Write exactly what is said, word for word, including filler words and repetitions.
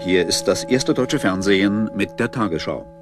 Hier ist das erste deutsche Fernsehen mit der Tagesschau.